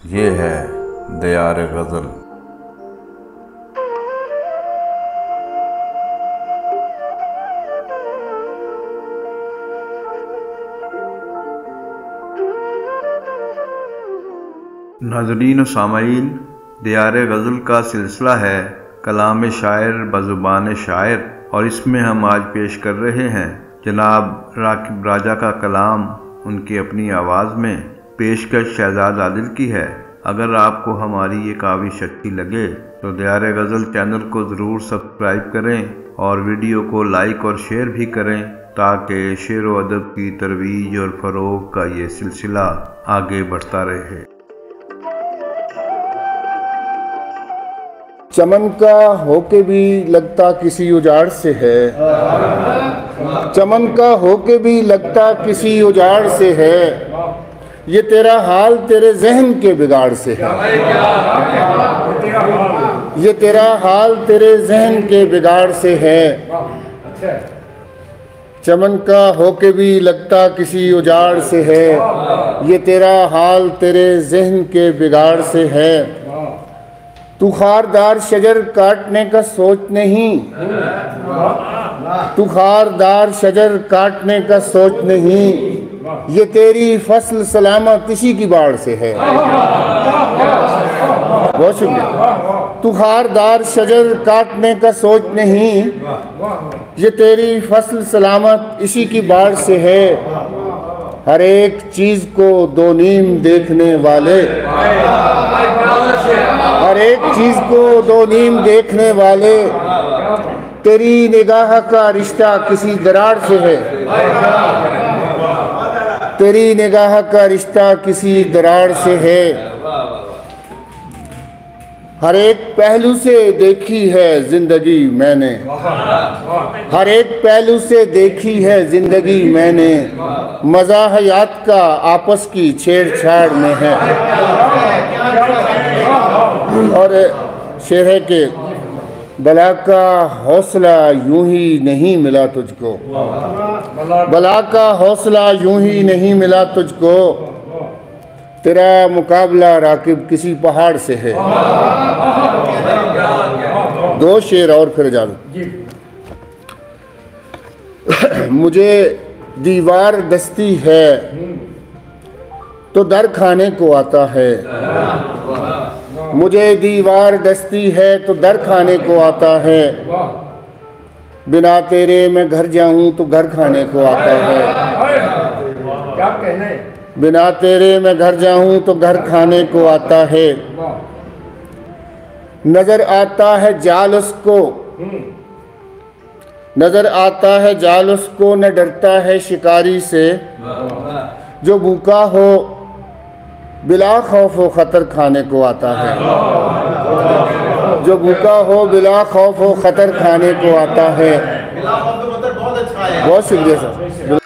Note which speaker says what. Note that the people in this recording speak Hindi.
Speaker 1: ये है दियार गज़ल। नाज़रीन व सामाईन, दियार गज़ल का सिलसिला है कलाम शायर बज़ुबान शायर, और इसमें हम आज पेश कर रहे हैं जनाब राकिब राजा का कलाम उनकी अपनी आवाज़ में। पेशकश शहजाद आदिल की है। अगर आपको हमारी ये काविश अच्छी लगे तो दियार गज़ल चैनल को ज़रूर सब्सक्राइब करें और वीडियो को लाइक और शेयर भी करें, ताकि शेर व अदब की तरवीज और फ़रोग़ का ये सिलसिला आगे बढ़ता रहे।
Speaker 2: चमन का होके भी लगता किसी उजाड़ से है, चमन का होके भी लगता किसी उजाड़ से है, ये तेरा हाल तेरे जहन के बिगाड़ से है, ये तेरा हाल तेरे जहन के बिगाड़ से है। चमन का होके भी लगता किसी उजाड़ से है, ये तेरा हाल तेरे जहन के बिगाड़ से है। तू खारदार शजर काटने का सोच नहीं, तू खारदार शजर काटने का सोच नहीं, ये तेरी फसल सलामत इसी की बाढ़ से है। बहुत शुक्रिया। तू खारदार शजर काटने का सोच नहीं, ये तेरी फसल सलामत इसी की बाढ़ से है। हर एक चीज को दो नीम देखने वाले, हर एक चीज को दो नीम देखने वाले, तेरी निगाह का रिश्ता किसी दरार से है, तेरी निगाह का रिश्ता किसी दरार से है। हर एक पहलू से देखी है जिंदगी मैंने, हर एक पहलू से देखी है जिंदगी मैंने, मजा हयात का आपस की छेड़छाड़ में है। और शेर है कि बला का हौसला यूं ही नहीं मिला तुझको, बला का हौसला यूं ही नहीं मिला तुझको, तेरा मुकाबला राकिब किसी पहाड़ से है। दो शेर और फिर जा दो। मुझे दीवार दस्ती है तो दर खाने को आता है, मुझे दीवार दस्ती है तो दर खाने को आता है, बिना तेरे मैं घर जाऊं तो घर खाने को आता है,
Speaker 3: क्या कहने,
Speaker 2: बिना तेरे मैं घर जाऊं तो घर खाने को आता है। नजर आता है जाल उसको, नजर आता है जाल उसको, न डरता है शिकारी से, जो भूखा हो बिला खौफ व खतर खाने को आता है, जो भूखा हो बिला खौफ व खतर खाने को आता है। बहुत शुक्रिया सर।